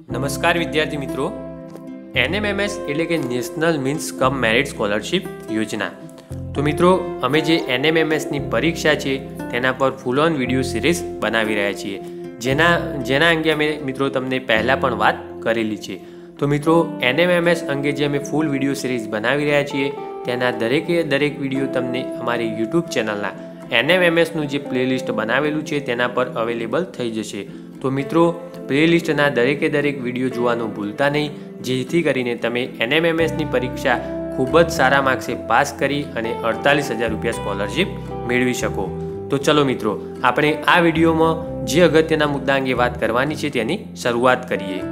નમસ્કાર વિદ્યાર્થી મિત્રો, NMMS એટલે કે national means cum merit scholarship યોજના. તો મિત્રો, અમે જે NMMSની પરીક્ષા છે તેના પર ફૂલ ઓન વિડીયો સિરીઝ બનાવી રહ્યા છીએ, જેના અંગે અમે મિત્રો તમને પહેલાં પણ વાત કરેલી છે. તો મિત્રો, NMMS અંગે જે અમે ફૂલ વિડીયો સિરીઝ બનાવી રહ્યા છીએ તેના દરેક વિડીયો તમને અમારી યુટ્યુબ ચેનલના NMMSનું જે પ્લેલિસ્ટ બનાવેલું છે તેના પર અવેલેબલ થઈ જશે. તો મિત્રો, પ્લેલિસ્ટના દરેક વિડીયો જોવાનું ભૂલતા નહીં, જેથી કરીને તમે NMMSની પરીક્ષા ખૂબ જ સારા માર્ક્સે પાસ કરી અને 48,000 રૂપિયા સ્કોલરશિપ મેળવી શકો. તો ચલો મિત્રો, આપણે આ વિડીયોમાં જે અગત્યના મુદ્દા અંગે વાત કરવાની છે તેની શરૂઆત કરીએ.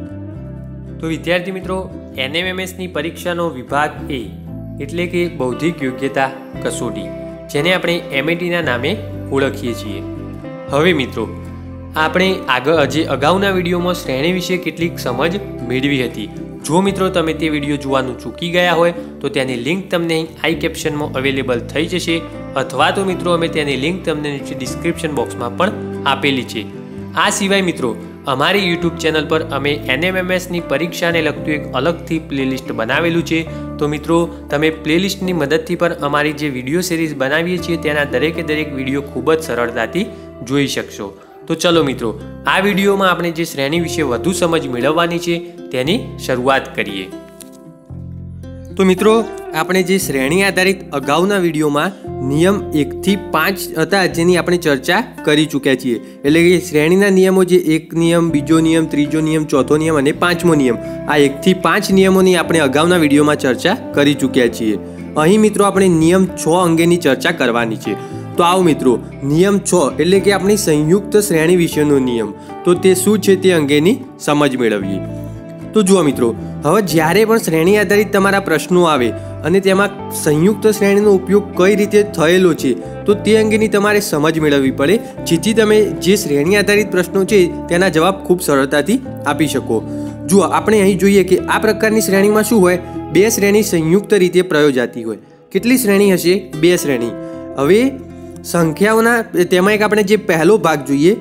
તો વિદ્યાર્થી મિત્રો, NMMSની પરીક્ષાનો વિભાગ A એટલે કે બૌદ્ધિક યોગ્યતા કસોટી, જેને આપણે MATના નામે ઓળખીએ છીએ. હવે મિત્રો, આપણે અગાઉના વિડીયોમાં શ્રેણી વિશે કેટલીક સમજ મેળવી હતી. જો મિત્રો તમે તે વિડીયો જોવાનું ચૂકી ગયા હોય તો તેની લિંક તમને આઈ કેપ્શનમાં અવેલેબલ થઈ જશે, અથવા તો મિત્રો અમે તેની લિંક તમને નીચે ડિસ્ક્રિપ્શન બોક્સમાં પણ આપેલી છે. આ સિવાય મિત્રો, અમારી યુટ્યુબ ચેનલ પર અમે NMMSની પરીક્ષાને લગતું એક અલગથી પ્લેલિસ્ટ બનાવેલું છે. તો મિત્રો, તમે પ્લેલિસ્ટની મદદથી પણ અમારી જે વિડીયો સિરીઝ બનાવીએ છીએ તેના દરેક વિડીયો ખૂબ જ સરળતાથી જોઈ શકશો. તો ચલો મિત્રો, આ વિડીયોમાં આપણે જે શ્રેણી વિશે વધુ સમજ મેળવવાની છે તેની શરૂઆત કરીએ. તો મિત્રો, આપણે જે શ્રેણી આધારિત અગાઉના વિડીયોમાં નિયમ 1 થી 5 હતા જેની આપણે ચર્ચા કરી ચૂક્યા છીએ. એટલે કે શ્રેણીના નિયમો જે 1 નિયમ, બીજો નિયમ, ત્રીજો નિયમ, ચોથો નિયમ અને 5મો નિયમ, આ 1 થી 5 નિયમોની આપણે અગાઉના વિડીયોમાં ચર્ચા કરી ચૂક્યા છીએ. અહીં મિત્રો આપણે નિયમ 6 અંગેની ચર્ચા કરવાની છે. તો આવો મિત્રો, નિયમ 6 એટલે કે આપણી સંયુક્ત શ્રેણી વિશેનો નિયમ. તો તે શું છે તે અંગેની સમજ મેળવીએ. તો જુઓ મિત્રો, હવે જ્યારે પણ શ્રેણી આધારિત તમારા પ્રશ્નો આવે અને તેમાં સંયુક્ત શ્રેણીનો ઉપયોગ કઈ રીતે થયેલો છે તો તે અંગેની તમારે સમજ મેળવવી પડે, જેથી તમે જે શ્રેણી આધારિત પ્રશ્નો છે તેના જવાબ ખૂબ સરળતાથી આપી શકો. જુઓ, આપણે અહીં જોઈએ કે આ પ્રકારની શ્રેણીમાં શું હોય, 2 શ્રેણી સંયુક્ત રીતે પ્રયોજાતી હોય. કેટલી શ્રેણી હશે? 2 શ્રેણી. હવે સંખ્યાઓના તેમાં એક આપણે જે પહેલો ભાગ જોઈએ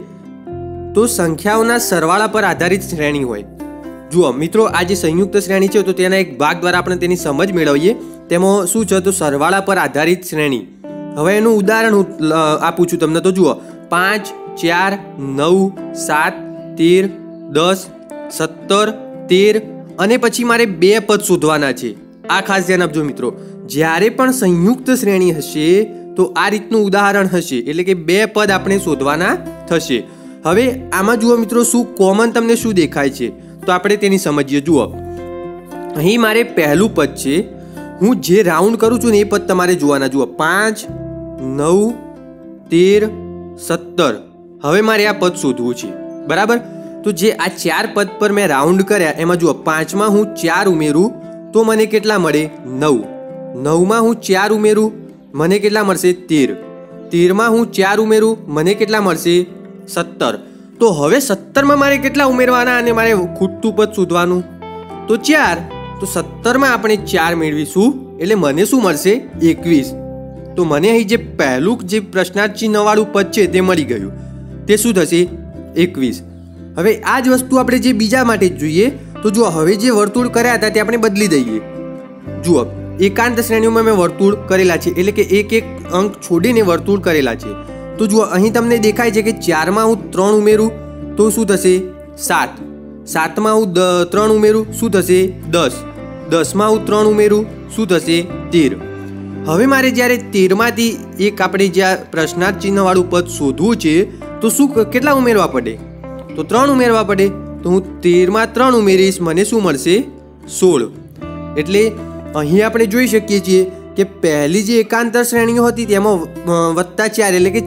તો સંખ્યાઓના સરવાળા પર આધારિત શ્રેણી હોય. જુઓ મિત્રો, આ જે સંયુક્ત શ્રેણી છે તો તેના એક ભાગ દ્વારા આપણે તેની સમજ મેળવીએ. તેમાં શું છે તો સરવાળા પર આધારિત શ્રેણી. હવે એનું ઉદાહરણ હું આપું છું તમને. તો જુઓ, 5, 4, 9, 7, 13, 10, 17, 13 અને પછી મારે 2 પદ શોધવાના છે. આ ખાસ ધ્યાન આપજો મિત્રો, જ્યારે પણ સંયુક્ત શ્રેણી હશે તો આ રીતનું ઉદાહરણ હશે, એટલે કે 2 પદ આપણે શોધવાના થશે. હવે આમાં જુઓ મિત્રો, શું કોમન તમને શું દેખાય છે તો આપણે તેની સમજીએ. જુઓ, અહીં મારે પહેલું પદ છે, હું જે રાઉન્ડ કરું છું ને એ પદ તમારે જોવાના. જુઓ, 5, 9, 13, 17. હવે મારે આ પદ શોધવું છે, બરાબર. તો જે આ 4 પદ પર મેં રાઉન્ડ કર્યા એમાં જુઓ, 5માં હું 4 ઉમેરું તો મને કેટલા મળે? 9. 9માં હું 4 ઉમેરું મને કેટલા મળશે? 13. 13માં હું 4 ઉમેરું મને કેટલા મળશે? 17. તો હવે 17માં મારે કેટલા ઉમેરવાના અને મારે ખૂટતું પદ શોધવાનું? તો 4. તો 17માં આપણે 4 મેળવીશું એટલે મને શું મળશે? 21. તો મને અહીં જે પહેલું જે પ્રશ્નાર્થ ચિહ્નવાળું પદ છે તે મળી ગયું. તે શું થશે? 21. હવે આ જ વસ્તુ આપણે જે બીજા માટે જ જોઈએ. તો જુઓ, હવે જે વર્તુળ કર્યા હતા તે આપણે બદલી દઈએ. જુઓ, એકાંત શ્રેણીઓમાં મેં વર્તુળ કરેલા છે, એટલે કે એક અંક છોડીને વર્તુળ કરેલા છે. તો જુઓ, અહીં તમને દેખાય છે કે 4માં હું 3 ઉમેરું તો શું થશે? 7. 7માં હું 3 ઉમેરું શું થશે? 10. 10માં હું 3 ઉમેરું શું થશે? 13. હવે મારે જ્યારે 13માંથી એક આપણે જ્યાં પ્રશ્નાર્થ ચિહ્નવાળું પદ શોધવું છે તો શું કેટલા ઉમેરવા પડે? તો 3 ઉમેરવા પડે. તો હું 13માં 3 ઉમેરીશ, મને શું મળશે? 16. એટલે અહીં આપણે જોઈ શકીએ છીએ કે પહેલી જે એકાંતર શ્રેણીઓ હતી તેમાં +4 એટલે કે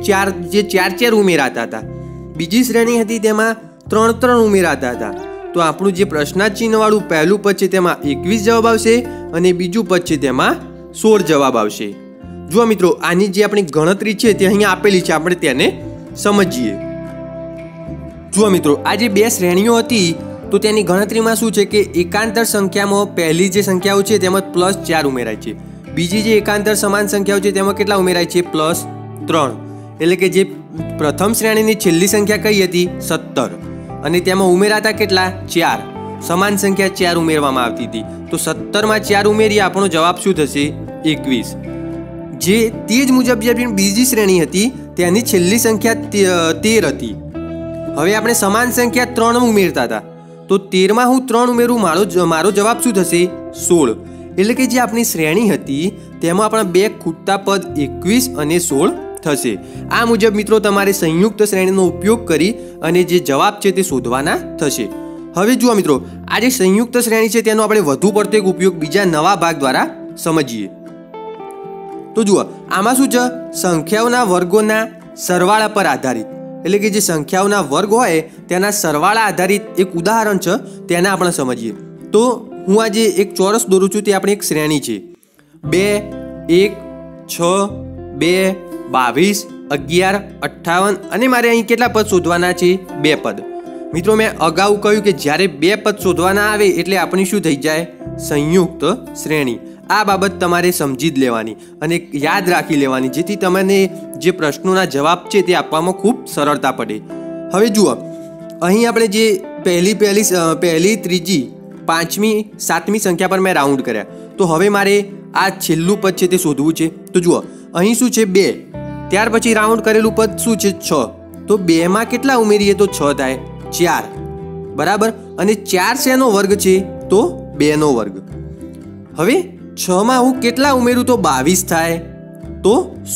4 ઉમેરાતા હતા. બીજી શ્રેણી હતી તેમાં 3 ઉમેરાતા હતા. તો આપણું જે પ્રશ્નાર્થ ચિહ્નવાળું પહેલું પદ છે તેમાં 21 જવાબ આવશે અને બીજું પદ છે તેમાં 16 જવાબ આવશે. જુઓ મિત્રો, આની જે આપણી ગણતરી છે તે અહીંયા આપેલી છે, આપણે તેને સમજીએ. જુઓ મિત્રો, આ જે 2 શ્રેણીઓ હતી તો તેની ગણતરીમાં શું છે કે એકાંતર સંખ્યામાં પહેલી જે સંખ્યાઓ છે તેમાં +4 ઉમેરાય છે. બીજી જે એકાંતર સમાન સંખ્યાઓ છે તેમાં કેટલા ઉમેરાય છે? +3. એટલે કે જે પ્રથમ શ્રેણીની છેલ્લી સંખ્યા કઈ હતી? 17. અને તેમાં ઉમેરાતા કેટલા 4 સમાન સંખ્યા 4 ઉમેરવામાં આવતી હતી તો 17 માં 4 ઉમેરીએ આપણો જવાબ શું થશે 21 જે તે જ મુજબ જે બીજી શ્રેણી હતી તેની છેલ્લી સંખ્યા 13 હતી હવે આપણે સમાન સંખ્યા 3 ઉમેરતા હતા તો 13 માં હું 3 ઉમેરું મારો જવાબ શું થશે 16 એટલે કે જે આપણી શ્રેણી હતી તેમાં આપણા બે ખૂટતા પદ 21 અને 16 થશે આ મુજબ મિત્રો તમારે સંયુક્ત શ્રેણીનો ઉપયોગ કરી અને જે જવાબ છે તે શોધવાના થશે હવે જુઓ મિત્રો આ જે સંયુક્ત શ્રેણી છે તેનો આપણે વધુ પડતો એક ઉપયોગ બીજા નવા ભાગ દ્વારા સમજીએ તો જુઓ આમાં શું છે સંખ્યાઓના વર્ગોના સરવાળા પર આધારિત એટલે કે જે સંખ્યાઓના વર્ગ હોય તેના સરવાળા આધારિત એક ઉદાહરણ છે તેને આપણે સમજીએ તો હું આજે એક ચોરસ દોરું છું તે આપણી એક શ્રેણી છે 2 1 6 2 22 11 58 અને મારે અહીં કેટલા પદ શોધવાના છે 2 પદ મિત્રો મેં અગાઉ કહ્યું કે જ્યારે 2 પદ શોધવાના આવે એટલે આપણી શું થઈ જાય સંયુક્ત શ્રેણી આ બાબત તમારે સમજી જ લેવાની અને યાદ રાખી લેવાની જેથી તમને જે પ્રશ્નોના જવાબ છે તે આપવામાં ખૂબ સરળતા પડે હવે જુઓ અહીં આપણે જે પહેલી ત્રીજી પાંચમી સાતમી સંખ્યા પર મેં રાઉન્ડ કર્યા તો હવે મારે આ છેલ્લું પદ છે તે શોધવું છે તો જુઓ અહીં શું છે 2 ત્યાર પછી રાઉન્ડ કરેલું પદ શું છે 6 તો 2 માં કેટલા ઉમેરીએ તો 6 થાય 4 બરાબર અને 4 શેનો વર્ગ છે તો 2 નો વર્ગ હવે 6 માં હું કેટલા ઉમેરું તો 22 થાય તો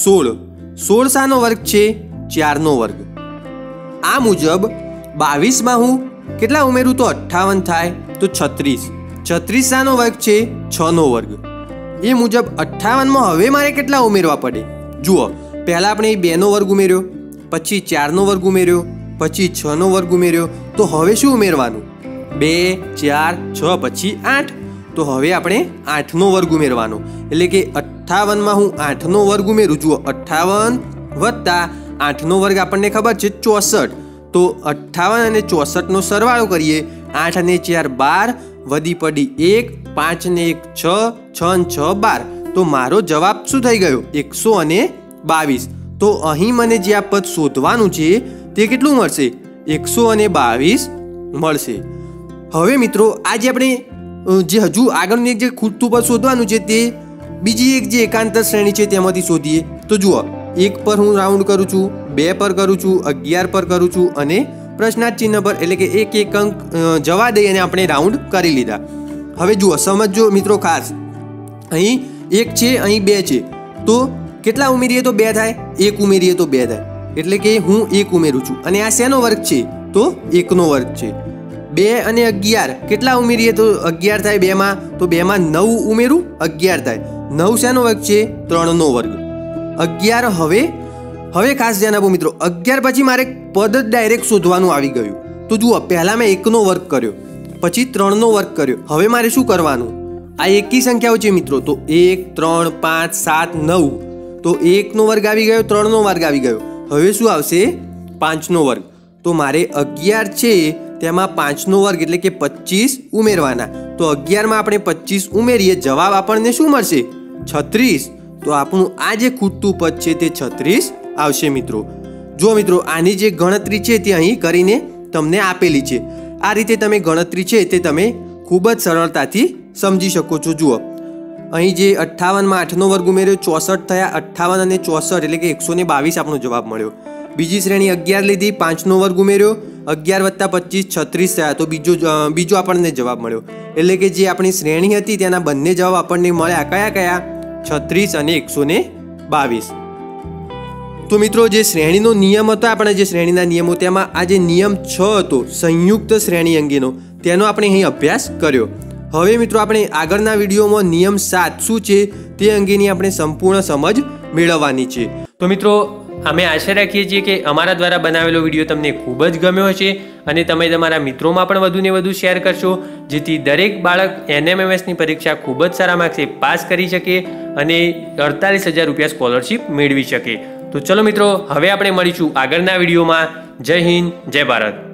16 શાનો વર્ગ છે 4 નો વર્ગ આ મુજબ 22 માં હું કેટલા ઉમેરું તો 58 થાય તો 36 શાનો વર્ગ છે 6 નો વર્ગ એ મુજબ 58 માં હવે મારે કેટલા ઉમેરવા પડે જુઓ પહેલા આપણે 2 નો વર્ગ ઉમેર્યો પછી 4 નો વર્ગ ઉમેર્યો પછી 6 નો વર્ગ ઉમેર્યો તો હવે શું ઉમેરવાનું 2 4 6 પછી 8 તો હવે આપણે 8 નો વર્ગ ઉમેરવાનો એટલે કે 58 માં હું 8 નો વર્ગ ઉમેરું જુઓ 58 વત્તા 8 નો વર્ગ આપણને ખબર છે 64 તો 58 અને 64 નો સરવાળો કરીએ 8 અને 4 12 વધી પડી 1 5 ને 1 6 6 ને 6 12 તો મારો જવાબ શું થઈ ગયો 122 તો અહીં મને જે આ પદ શોધવાનું છે તે કેટલું મળશે 122 મળશે હવે મિત્રો આજે આપણે જે હજુ આગળનું એક જે ખૂટતું પદ શોધવાનું છે તે બીજી એક જે એકાંતર શ્રેણી છે તેમાંથી શોધીએ તો જુઓ 1 પર હું રાઉન્ડ કરું છું 2 પર કરું છું 11 પર કરું છું અને પ્રશ્નાર્થ ચિહ્ન પર એટલે કે એક અંક જવા દઈ અને આપણે રાઉન્ડ કરી લીધા હવે જુઓ સમજો મિત્રો ખાસ અહીં 1 છે અહીં 2 છે તો કેટલા ઉમેરીએ તો 2 થાય 1 ઉમેરીએ તો 2 થાય એટલે કે હું 1 ઉમેરું છું અને આ શેનો વર્ગ છે તો 1 નો વર્ગ છે 2 અને 11 કેટલા ઉમેરીએ તો 11 થાય 2 માં તો 2 માં 9 ઉમેરું 11 થાય 9 શેનો વર્ગ છે 3 નો વર્ગ 11 હવે ખાસ ધ્યાન આપો મિત્રો 11 પછી મારે પદ જ ડાયરેક્ટ શોધવાનું આવી ગયું તો જુઓ પહેલા મેં 1 નો વર્ગ કર્યો પછી 3 નો વર્ગ કર્યો હવે મારે શું કરવાનું આ એકી સંખ્યાઓ છે મિત્રો તો 1 3 5 7 9 તો 1 નો વર્ગ આવી ગયો 3 નો વર્ગ આવી ગયો હવે શું આવશે 5 નો વર્ગ તો મારે 11 છે તેમાં 5 નો વર્ગ એટલે કે 25 ઉમેરવાના તો 11 માં આપણે 25 ઉમેરીએ જવાબ આપણને શું મળશે 36 તો આપણું આ જે ખૂટતું પદ છે તે 36 આવશે મિત્રો જો મિત્રો આની જે ગણતરી છે તે અહીં કરીને તમને આપેલી છે આ રીતે તમે ગણતરી છે તે તમે ખૂબ જ સરળતાથી સમજી શકો છો જુઓ અહીં જે 58 માં 8 નો વર્ગ ઉમેર્યો 64 થયા 58 અને 64 એટલે કે 122 આપણો જવાબ મળ્યો બીજી શ્રેણી 11 લીધી 5 નો વર્ગ ઉમેર્યો 11 + 25 36 થયા તો બીજો આપણને જવાબ મળ્યો એટલે કે જે આપણી શ્રેણી હતી તેના બંને જવાબ આપણને મળ્યા કયા 36 અને 122 તો મિત્રો જે શ્રેણીનો નિયમ હતો આપણે જે શ્રેણીના નિયમો તેમાં આ જે નિયમ 6 હતો સંયુક્ત શ્રેણી અંગેનો તેનો આપણે અહીં અભ્યાસ કર્યો હવે મિત્રો આપણે આગળના વિડીયોમાં નિયમ 7 શું છે તે અંગેની આપણે સંપૂર્ણ સમજ મેળવવાની છે તો મિત્રો અમે આશા રાખીએ છીએ કે અમારા દ્વારા બનાવેલો વિડીયો તમને ખૂબ જ ગમ્યો હશે અને તમે તમારા મિત્રોમાં પણ વધુને વધુ શેર કરશો જેથી દરેક બાળક NMMSની પરીક્ષા ખૂબ જ સારા માર્ક્સે પાસ કરી શકે અને 48,000 રૂપિયા સ્કોલરશિપ મેળવી શકે તો ચલો મિત્રો હવે આપણે મળીશું આગળના વિડીયોમાં જય હિન્દ જય ભારત.